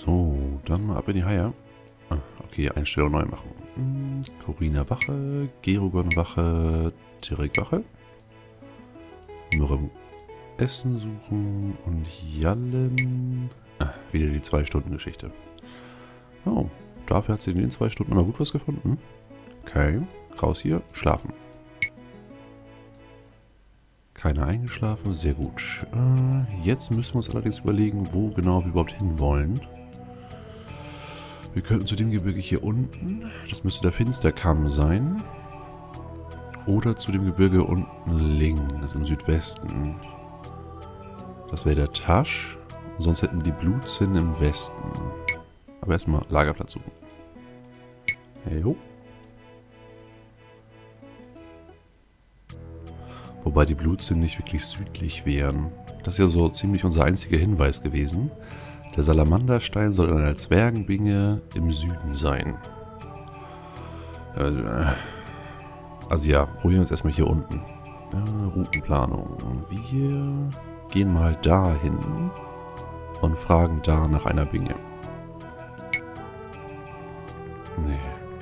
So, dann mal ab in die Haie. Ah, okay, Einstellung neu machen. Corina Wache, Gerugon Wache, Tirik Wache. Mürrem Essen suchen und Jallen. Ah, wieder die 2-Stunden-Geschichte. Oh, dafür hat sie in den 2 Stunden immer gut was gefunden. Okay, raus hier, schlafen. Keiner eingeschlafen, sehr gut. Jetzt müssen wir uns allerdings überlegen, wo genau wir überhaupt hinwollen. Wir könnten zu dem Gebirge hier unten, das müsste der Finsterkamm sein. Oder zu dem Gebirge unten links, im Südwesten. Das wäre der Tasch. Sonst hätten wir die Blutzinn im Westen. Aber erstmal Lagerplatz suchen. Jo. Wobei die Blutzinn nicht wirklich südlich wären. Das ist ja so ziemlich unser einziger Hinweis gewesen. Der Salamanderstein soll in einer Zwergenbinge im Süden sein. Also ja, probieren wir es erstmal hier unten. Routenplanung. Wir gehen mal dahin und fragen da nach einer Binge. Nee.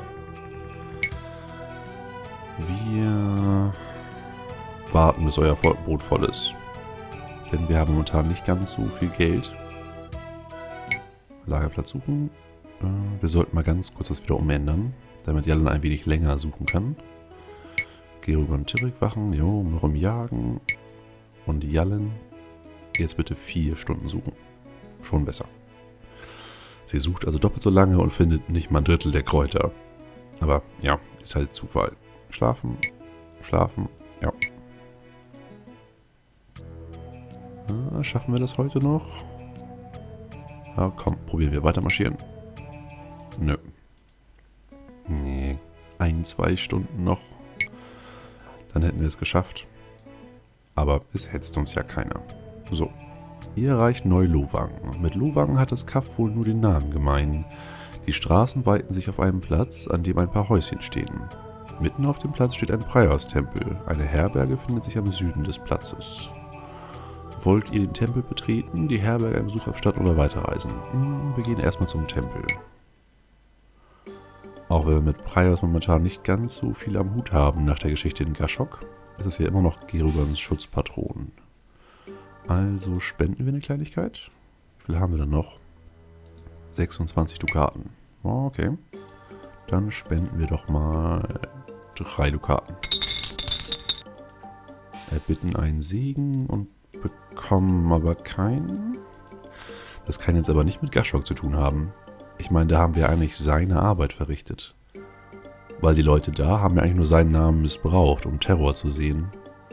Wir warten, bis euer Boot voll ist. Denn wir haben momentan nicht ganz so viel Geld. Lagerplatz suchen. Wir sollten mal ganz kurz das wieder umändern, damit Jallen ein wenig länger suchen kann. Gerugon Tirik wachen, jo, Mürrem jagen. Und Jallen jetzt bitte 4 Stunden suchen. Schon besser. Sie sucht also doppelt so lange und findet nicht mal ein Drittel der Kräuter. Aber ja, ist halt Zufall. Schlafen, schlafen, ja. Schaffen wir das heute noch? Ja, komm, probieren wir weiter marschieren. Nö. Nee, 1-2 Stunden noch. Dann hätten wir es geschafft. Aber es hetzt uns ja keiner. So, ihr erreicht Neu-Lowang. Mit Lowang hat das Kaff wohl nur den Namen gemein. Die Straßen weiten sich auf einem Platz, an dem ein paar Häuschen stehen. Mitten auf dem Platz steht ein Praios-Tempel. Eine Herberge findet sich am Süden des Platzes. Wollt ihr den Tempel betreten, die Herberge einen Besuch abstatten oder weiterreisen? Wir gehen erstmal zum Tempel. Auch wenn wir mit Praios momentan nicht ganz so viel am Hut haben nach der Geschichte in Gashok, ist es ja immer noch Gerugons Schutzpatron. Also spenden wir eine Kleinigkeit. Wie viel haben wir denn noch? 26 Dukaten. Oh, okay. Dann spenden wir doch mal 3 Dukaten. Erbitten einen Segen und bekommen aber keinen. Das kann jetzt aber nicht mit Gashok zu tun haben. Ich meine, da haben wir eigentlich seine Arbeit verrichtet. Weil die Leute da haben ja eigentlich nur seinen Namen missbraucht, um Terror zu sehen.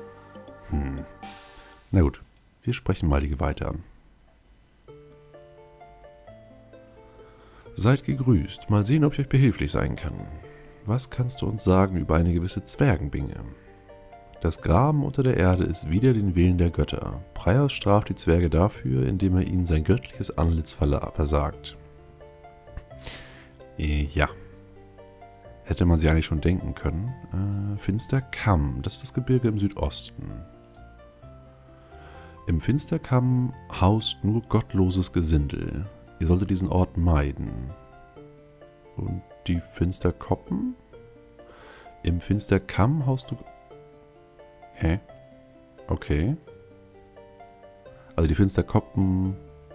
Na gut, wir sprechen mal die Geweihte an. Seid gegrüßt. Mal sehen, ob ich euch behilflich sein kann. Was kannst du uns sagen über eine gewisse Zwergenbinge? Das Graben unter der Erde ist wider den Willen der Götter. Praios straft die Zwerge dafür, indem er ihnen sein göttliches Antlitz versagt. Ja. Hätte man sich eigentlich schon denken können. Finsterkamm, das ist das Gebirge im Südosten. Im Finsterkamm haust nur gottloses Gesindel. Ihr solltet diesen Ort meiden. Und die Finsterkoppen? Im Finsterkamm haust du... Hä? Okay. Also die Finsterkoppen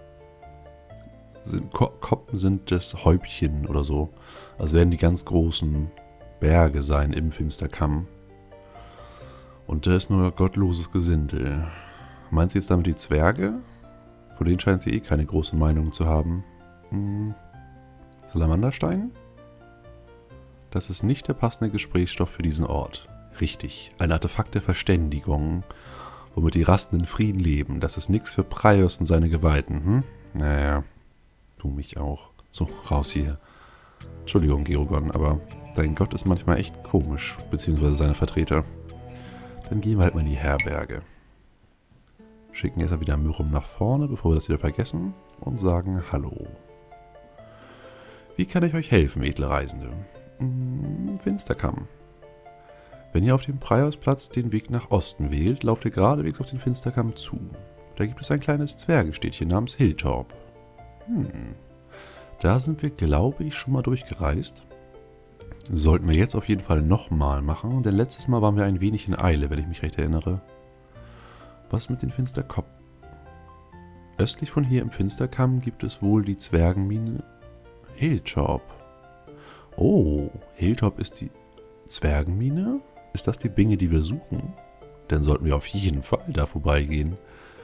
sind, Koppen sind das Häubchen oder so. Also werden die ganz großen Berge sein im Finsterkamm. Und da ist nur gottloses Gesindel. Meinst du jetzt damit die Zwerge? Von denen scheint sie eh keine große Meinung zu haben. Salamanderstein? Das ist nicht der passende Gesprächsstoff für diesen Ort. Richtig, ein Artefakt der Verständigung, womit die Rassen in Frieden leben. Das ist nichts für Praios und seine Geweihten, Naja, du mich auch. So, raus hier. Entschuldigung, Gerugon, aber dein Gott ist manchmal echt komisch, beziehungsweise seine Vertreter. Dann gehen wir halt mal in die Herberge. Schicken erstmal wieder Mürrem nach vorne, bevor wir das wieder vergessen, und sagen Hallo. Wie kann ich euch helfen, edle Reisende? Finsterkamm. Wenn ihr auf dem Praiosplatz den Weg nach Osten wählt, lauft ihr geradewegs auf den Finsterkamm zu. Da gibt es ein kleines Zwergenstädtchen namens Hilltorp. Da sind wir, glaube ich, schon mal durchgereist. Sollten wir jetzt auf jeden Fall nochmal machen, denn letztes Mal waren wir ein wenig in Eile, wenn ich mich recht erinnere. Was mit den Finsterkop? Östlich von hier im Finsterkamm gibt es wohl die Zwergenmine Hilltop. Oh, Hilltop ist die Zwergenmine? Ist das die Binge, die wir suchen? Dann sollten wir auf jeden Fall da vorbeigehen.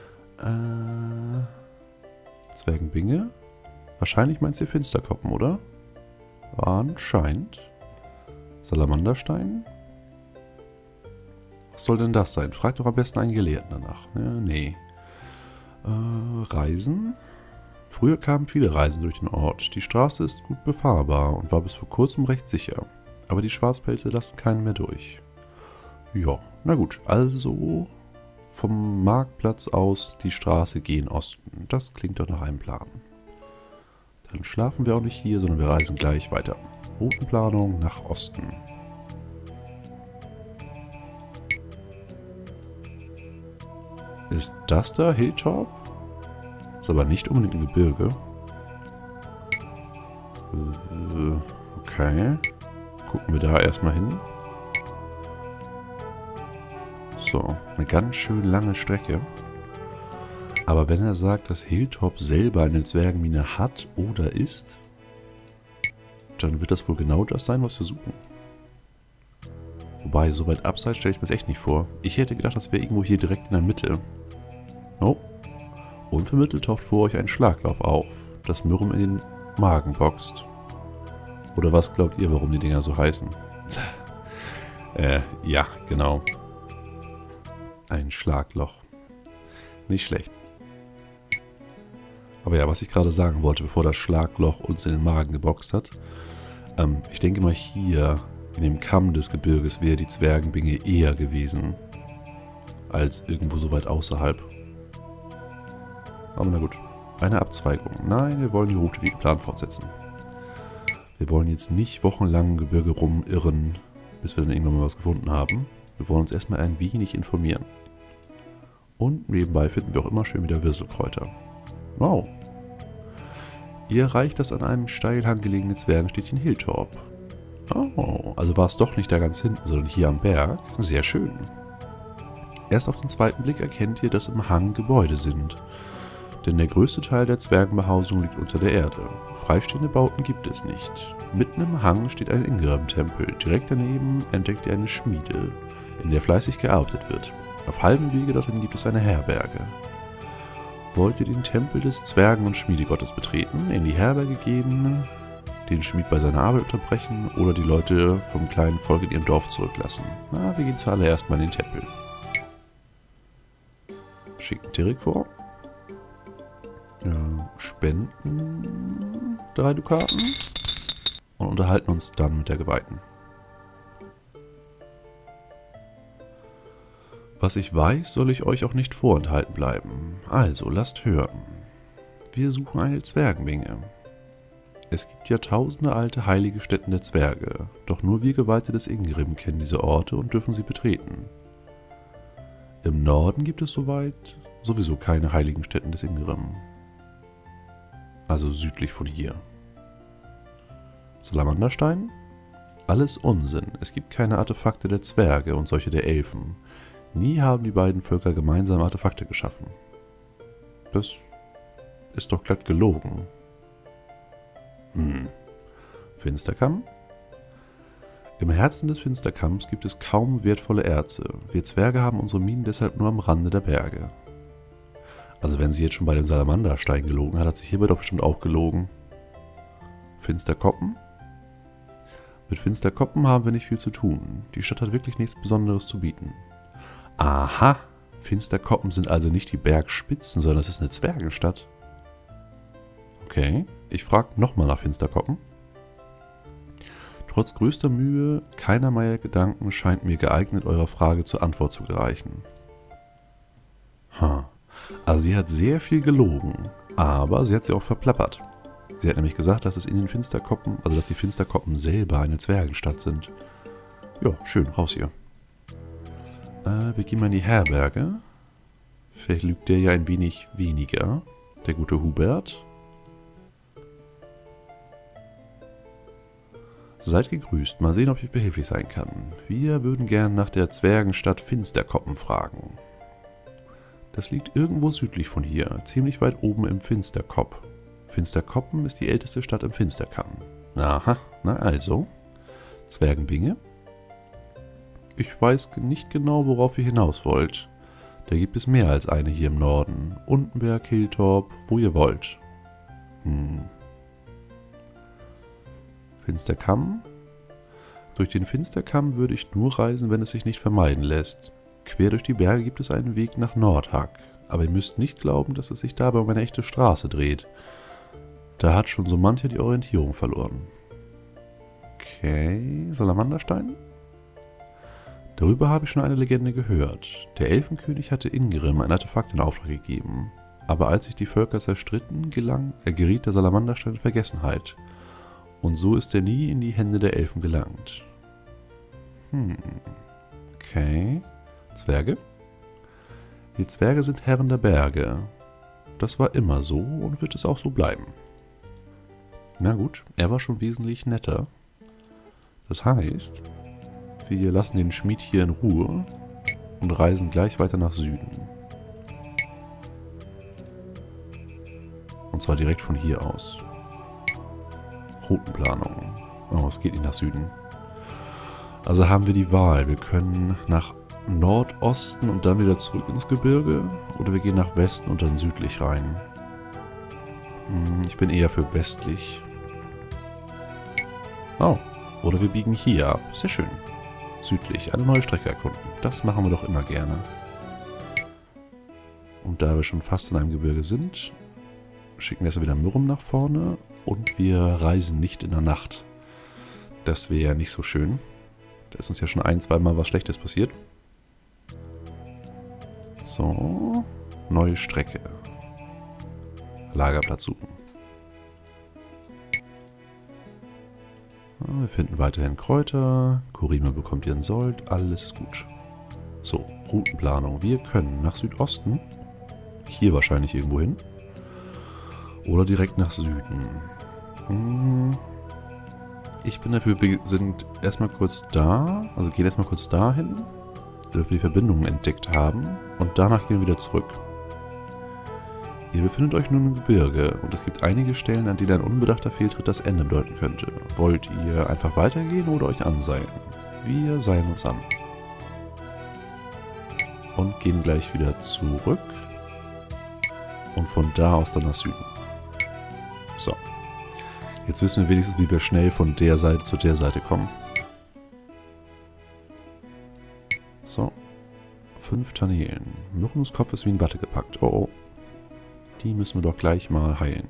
Zwergenbinge? Wahrscheinlich meinst du Finsterkoppen, oder? Anscheinend. Salamanderstein? Was soll denn das sein? Frag doch am besten einen Gelehrten danach. Nee. Reisen? Früher kamen viele Reisen durch den Ort. Die Straße ist gut befahrbar und war bis vor kurzem recht sicher. Aber die Schwarzpelze lassen keinen mehr durch. Ja, na gut. Also vom Marktplatz aus die Straße gehen Osten. Das klingt doch nach einem Plan. Dann schlafen wir auch nicht hier, sondern wir reisen gleich weiter. Routenplanung nach Osten. Ist das da Hilltop? Ist aber nicht unbedingt ein Gebirge. Okay. Gucken wir da erstmal hin. So, eine ganz schön lange Strecke. Aber wenn er sagt, dass Hilltop selber eine Zwergenmine hat oder ist, dann wird das wohl genau das sein, was wir suchen. Wobei, so weit abseits stelle ich mir das echt nicht vor. Ich hätte gedacht, das wäre irgendwo hier direkt in der Mitte. Oh. Unvermittelt taucht vor euch ein Schlaglauf auf, das Mürren in den Magen boxt. Oder was glaubt ihr, warum die Dinger so heißen? Ja, genau. Ein Schlagloch. Nicht schlecht. Aber ja, was ich gerade sagen wollte, bevor das Schlagloch uns in den Magen geboxt hat. Ich denke mal hier in dem Kamm des Gebirges wäre die Zwergenbinge eher gewesen. Als irgendwo so weit außerhalb. Aber na gut. Eine Abzweigung. Nein, wir wollen die Route wie geplant fortsetzen. Wir wollen jetzt nicht wochenlang im Gebirge rumirren, bis wir dann irgendwann mal was gefunden haben. Wir wollen uns erstmal ein wenig informieren. Und nebenbei finden wir auch immer schön wieder Wirselkräuter. Wow. Ihr erreicht das an einem Steilhang gelegene Zwergenstädtchen Hilltop. Oh, also war es doch nicht da ganz hinten, sondern hier am Berg. Sehr schön. Erst auf den zweiten Blick erkennt ihr, dass im Hang Gebäude sind. Denn der größte Teil der Zwergenbehausung liegt unter der Erde. Freistehende Bauten gibt es nicht. Mitten im Hang steht ein Ingrim-Tempel. Direkt daneben entdeckt ihr eine Schmiede, in der fleißig gearbeitet wird. Auf halbem Wege dorthin gibt es eine Herberge. Wollt ihr den Tempel des Zwergen- und Schmiedegottes betreten, in die Herberge gehen, den Schmied bei seiner Arbeit unterbrechen oder die Leute vom kleinen Volk in ihrem Dorf zurücklassen? Na, wir gehen zuallererst mal in den Tempel. Schicken Tirik vor. Spenden 3 Dukaten und unterhalten uns dann mit der Geweihten. Was ich weiß, soll ich euch auch nicht vorenthalten bleiben. Also, lasst hören. Wir suchen eine Zwergenbinge. Es gibt Jahrtausende alte heilige Stätten der Zwerge, doch nur wir Geweihte des Ingrim kennen diese Orte und dürfen sie betreten. Im Norden gibt es soweit sowieso keine heiligen Stätten des Ingrim. Also südlich von hier. Salamanderstein? Alles Unsinn. Es gibt keine Artefakte der Zwerge und solche der Elfen. Nie haben die beiden Völker gemeinsam Artefakte geschaffen. Das ist doch glatt gelogen. Finsterkamm? Im Herzen des Finsterkamms gibt es kaum wertvolle Erze. Wir Zwerge haben unsere Minen deshalb nur am Rande der Berge. Also wenn sie jetzt schon bei dem Salamanderstein gelogen hat, hat sie hierbei doch bestimmt auch gelogen. Finsterkoppen? Mit Finsterkoppen haben wir nicht viel zu tun. Die Stadt hat wirklich nichts Besonderes zu bieten. Aha! Finsterkoppen sind also nicht die Bergspitzen, sondern es ist eine Zwergenstadt. Okay, ich frage nochmal nach Finsterkoppen. Trotz größter Mühe, keiner meiner Gedanken scheint mir geeignet, eurer Frage zur Antwort zu gereichen. Also sie hat sehr viel gelogen, aber sie hat sie auch verplappert. Sie hat nämlich gesagt, dass es in den Finsterkoppen, also dass die Finsterkoppen selber eine Zwergenstadt sind. Ja, schön, raus hier. Wir gehen mal in die Herberge. Vielleicht lügt der ja ein wenig weniger, der gute Hubert. Seid gegrüßt. Mal sehen, ob ich behilflich sein kann. Wir würden gern nach der Zwergenstadt Finsterkoppen fragen. Das liegt irgendwo südlich von hier, ziemlich weit oben im Finsterkop. Finsterkoppen ist die älteste Stadt im Finsterkamm. Aha, na also. Zwergenbinge? Ich weiß nicht genau, worauf ihr hinaus wollt. Da gibt es mehr als eine hier im Norden. Untenberg, Hilltorp, wo ihr wollt. Finsterkamm? Durch den Finsterkamm würde ich nur reisen, wenn es sich nicht vermeiden lässt. Quer durch die Berge gibt es einen Weg nach Nordhag. Aber ihr müsst nicht glauben, dass es sich dabei um eine echte Straße dreht. Da hat schon so mancher die Orientierung verloren. Okay, Salamanderstein? Darüber habe ich schon eine Legende gehört. Der Elfenkönig hatte Ingrim ein Artefakt in Auftrag gegeben. Aber als sich die Völker zerstritten, geriet der Salamanderstein in Vergessenheit. Und so ist er nie in die Hände der Elfen gelangt. Okay. Zwerge? Die Zwerge sind Herren der Berge. Das war immer so und wird es auch so bleiben. Na gut, er war schon wesentlich netter. Das heißt, wir lassen den Schmied hier in Ruhe und reisen gleich weiter nach Süden. Und zwar direkt von hier aus. Routenplanung. Oh, es geht nicht nach Süden. Also haben wir die Wahl. Wir können nach Nordosten und dann wieder zurück ins Gebirge. Oder wir gehen nach Westen und dann südlich rein. Ich bin eher für westlich. Oh, oder wir biegen hier ab. Sehr schön. Südlich, eine neue Strecke erkunden. Das machen wir doch immer gerne. Und da wir schon fast in einem Gebirge sind, schicken wir erstmal wieder Mürrum nach vorne. Und wir reisen nicht in der Nacht. Das wäre ja nicht so schön. Da ist uns ja schon ein-, zweimal was Schlechtes passiert. So, neue Strecke. Lagerplatz suchen. Wir finden weiterhin Kräuter. Kurima bekommt ihren Sold. Alles ist gut. So, Routenplanung. Wir können nach Südosten. Hier wahrscheinlich irgendwo hin. Oder direkt nach Süden. Ich bin dafür, wir sind erstmal kurz da. Also gehen erstmal kurz dahin. Dass wir die Verbindungen entdeckt haben. Und danach gehen wir wieder zurück. Ihr befindet euch nun im Gebirge und es gibt einige Stellen, an denen ein unbedachter Fehltritt das Ende bedeuten könnte. Wollt ihr einfach weitergehen oder euch anseilen? Wir seilen uns an. Und gehen gleich wieder zurück. Und von da aus dann nach Süden. So. Jetzt wissen wir wenigstens, wie wir schnell von der Seite zu der Seite kommen. So. 5 Tanelen. Myrrums Kopf ist wie in Watte gepackt. Oh oh. Die müssen wir doch gleich mal heilen.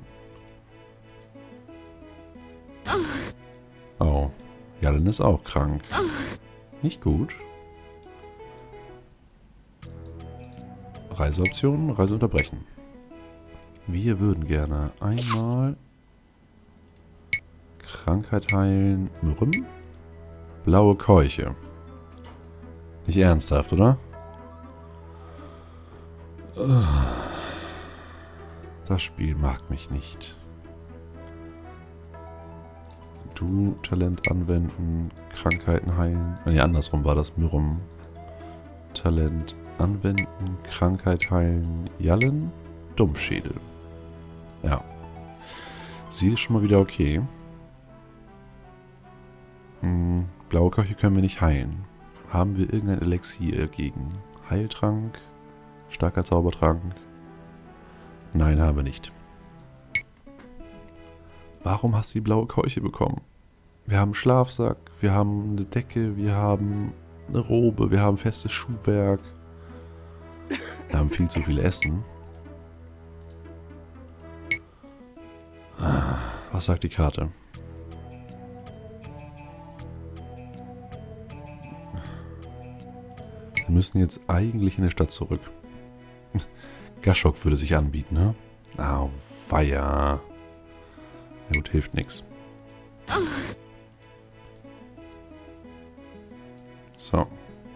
Oh. Jallen ist auch krank. Nicht gut. Reiseoptionen, Reise unterbrechen. Wir würden gerne einmal Krankheit heilen. Myrrem. Blaue Keuche. Nicht ernsthaft, oder? Das Spiel mag mich nicht. Du Talent anwenden, Krankheiten heilen. Nee, andersrum war das Myrrem. Talent anwenden, Krankheit heilen. Jallen, Dummschädel. Ja. Sie ist schon mal wieder okay. Blaue Keuche können wir nicht heilen. Haben wir irgendein Elixier gegen Heiltrank? Starker Zaubertrank? Nein, haben wir nicht. Warum hast du die blaue Keuche bekommen? Wir haben einen Schlafsack, wir haben eine Decke, wir haben eine Robe, wir haben festes Schuhwerk. Wir haben viel zu viel Essen. Was sagt die Karte? Wir müssen jetzt eigentlich in der Stadt zurück. Gashok würde sich anbieten, ne? Au, weia. Ja gut, hilft nichts. So.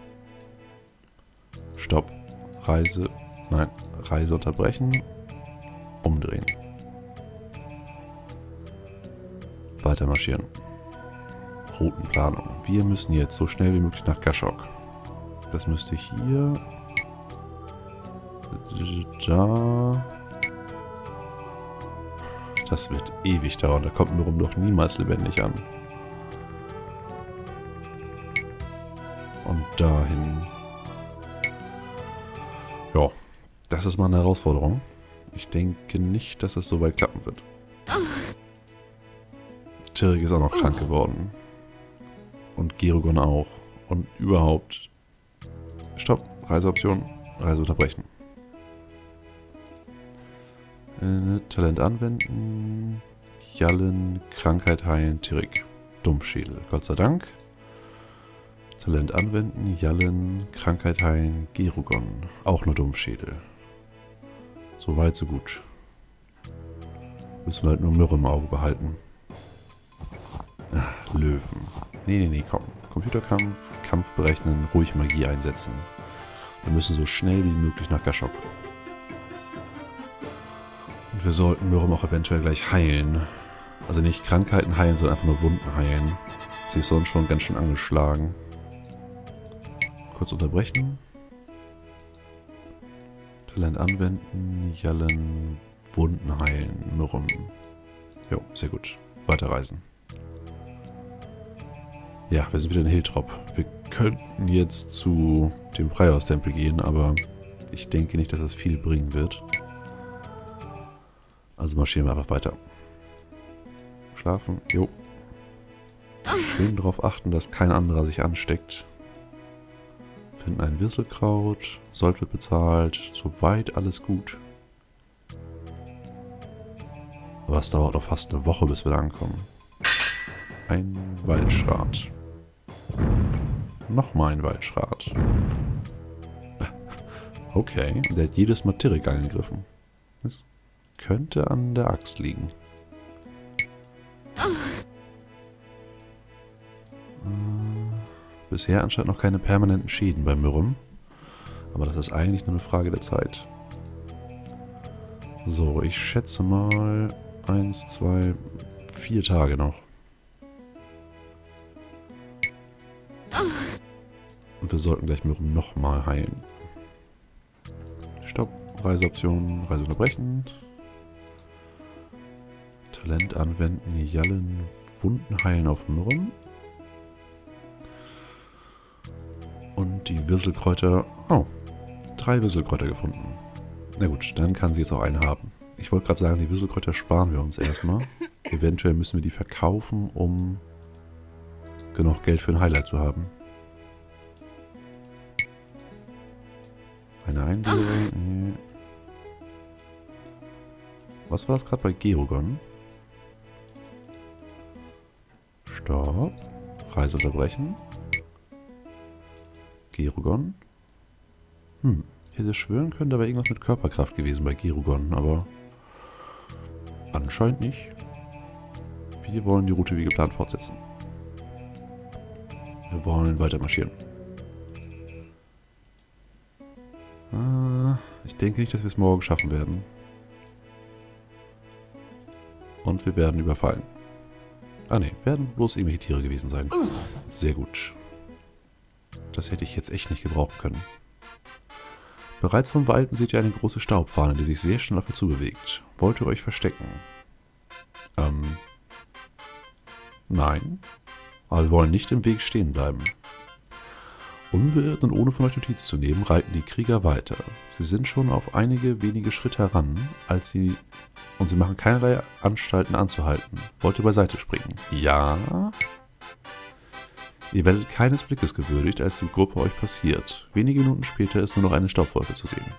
Stopp. Reise. Nein. Reise unterbrechen. Umdrehen. Weiter marschieren. Routenplanung. Wir müssen jetzt so schnell wie möglich nach Gashok. Das müsste hier... Da... Das wird ewig dauern. Da kommt Mürrum doch niemals lebendig an. Und dahin. Ja, das ist mal eine Herausforderung. Ich denke nicht, dass es so weit klappen wird. Tirik ist auch noch krank geworden. Und Gerugon auch. Und überhaupt. Stopp. Reiseoption. Reise unterbrechen. Talent anwenden. Jallen. Krankheit heilen. Tirik. Dumpfschädel. Gott sei Dank. Talent anwenden. Jallen. Krankheit heilen. Gerugon. Auch nur Dumpfschädel. So weit, so gut. Müssen wir halt nur Mürre im Auge behalten. Ach, Löwen. Nee, komm. Computerkampf, Kampf berechnen, ruhig Magie einsetzen. Wir müssen so schnell wie möglich nach Gashok. Und wir sollten Mürre auch eventuell gleich heilen. Also nicht Krankheiten heilen, sondern einfach nur Wunden heilen. Sie ist sonst schon ganz schön angeschlagen. Kurz unterbrechen. Talent anwenden, Jallen, Wunden heilen, Mürren. Jo, sehr gut. Weiterreisen. Ja, wir sind wieder in Hiltrop. Wir könnten jetzt zu dem Praios-Tempel gehen, aber ich denke nicht, dass das viel bringen wird. Also marschieren wir einfach weiter. Schlafen, jo. Schön darauf achten, dass kein anderer sich ansteckt. Finden ein Wisselkraut. Sold wird bezahlt. Soweit alles gut. Aber es dauert noch fast eine Woche, bis wir da ankommen. Ein Waldschrat. Nochmal ein Waldschrat. Okay, der hat jedes Mal Tirik angegriffen. Das könnte an der Axt liegen. Bisher anscheinend noch keine permanenten Schäden bei Mürrum. Aber das ist eigentlich nur eine Frage der Zeit. So, ich schätze mal 1, 2, 4 Tage noch. Und wir sollten gleich Mürrum nochmal heilen. Stopp, Reiseoption, Reise unterbrechen. Talent anwenden, Jallen, Wunden heilen auf Mürrum. Und die Wisselkräuter... Oh, 3 Wisselkräuter gefunden. Na gut, dann kann sie jetzt auch eine haben. Ich wollte gerade sagen, die Wisselkräuter sparen wir uns erstmal. Eventuell müssen wir die verkaufen, um genug Geld für ein Highlight zu haben. Eine Einbildung. Nee. Was war das gerade bei Gerugon? Stopp. Reise unterbrechen. Gerugon. Ich hätte schwören können, da wäre irgendwas mit Körperkraft gewesen bei Gerugon, aber anscheinend nicht. Wir wollen die Route wie geplant fortsetzen. Wir wollen weiter marschieren. Ich denke nicht, dass wir es morgen schaffen werden. Und wir werden überfallen. Ah ne, werden bloß irgendwelche Tiere gewesen sein. Sehr gut. Das hätte ich jetzt echt nicht gebrauchen können. Bereits vom Weiten seht ihr eine große Staubfahne, die sich sehr schnell auf euch zubewegt. Wollt ihr euch verstecken? Nein. Aber wir wollen nicht im Weg stehen bleiben. Unbeirrt und ohne von euch Notiz zu nehmen, reiten die Krieger weiter. Sie sind schon auf einige wenige Schritte heran, und sie machen keinerlei Anstalten anzuhalten. Wollt ihr beiseite springen? Ja. Ihr werdet keines Blickes gewürdigt, als die Gruppe euch passiert. Wenige Minuten später ist nur noch eine Staubwolke zu sehen.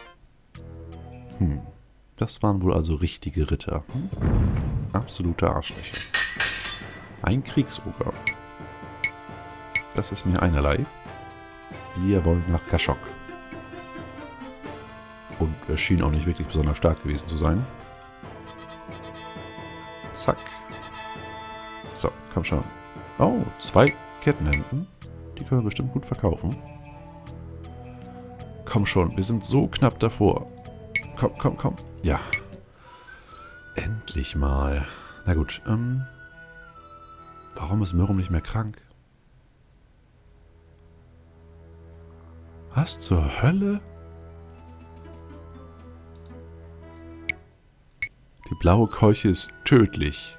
Das waren wohl also richtige Ritter. Absolute Arschlöcher. Ein Kriegsoger. Das ist mir einerlei. Wir wollen nach Gashok. Und er schien auch nicht wirklich besonders stark gewesen zu sein. Zack. So, komm schon. Oh, 2 Kettenhemden. Die können wir bestimmt gut verkaufen. Komm schon, wir sind so knapp davor. Komm. Ja. Endlich mal. Na gut, Warum ist Myrrum nicht mehr krank? Was zur Hölle? Die blaue Keuche ist tödlich.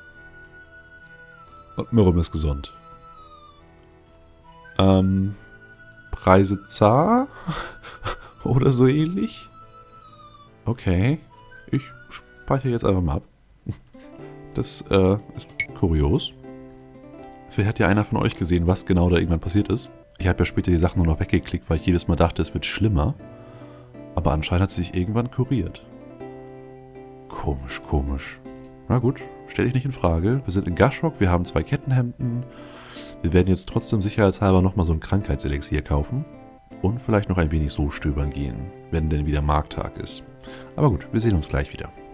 Und Myrrum ist gesund. Preise zar? Oder so ähnlich? Okay. Ich speichere jetzt einfach mal ab. Das ist kurios. Vielleicht hat ja einer von euch gesehen, was genau da irgendwann passiert ist. Ich habe ja später die Sachen nur noch weggeklickt, weil ich jedes Mal dachte, es wird schlimmer. Aber anscheinend hat sie sich irgendwann kuriert. Komisch, komisch. Na gut, stell dich nicht in Frage. Wir sind in Gashok, wir haben 2 Kettenhemden. Wir werden jetzt trotzdem sicherheitshalber nochmal so ein Krankheitselixier kaufen. Und vielleicht noch ein wenig so stöbern gehen, wenn denn wieder Markttag ist. Aber gut, wir sehen uns gleich wieder.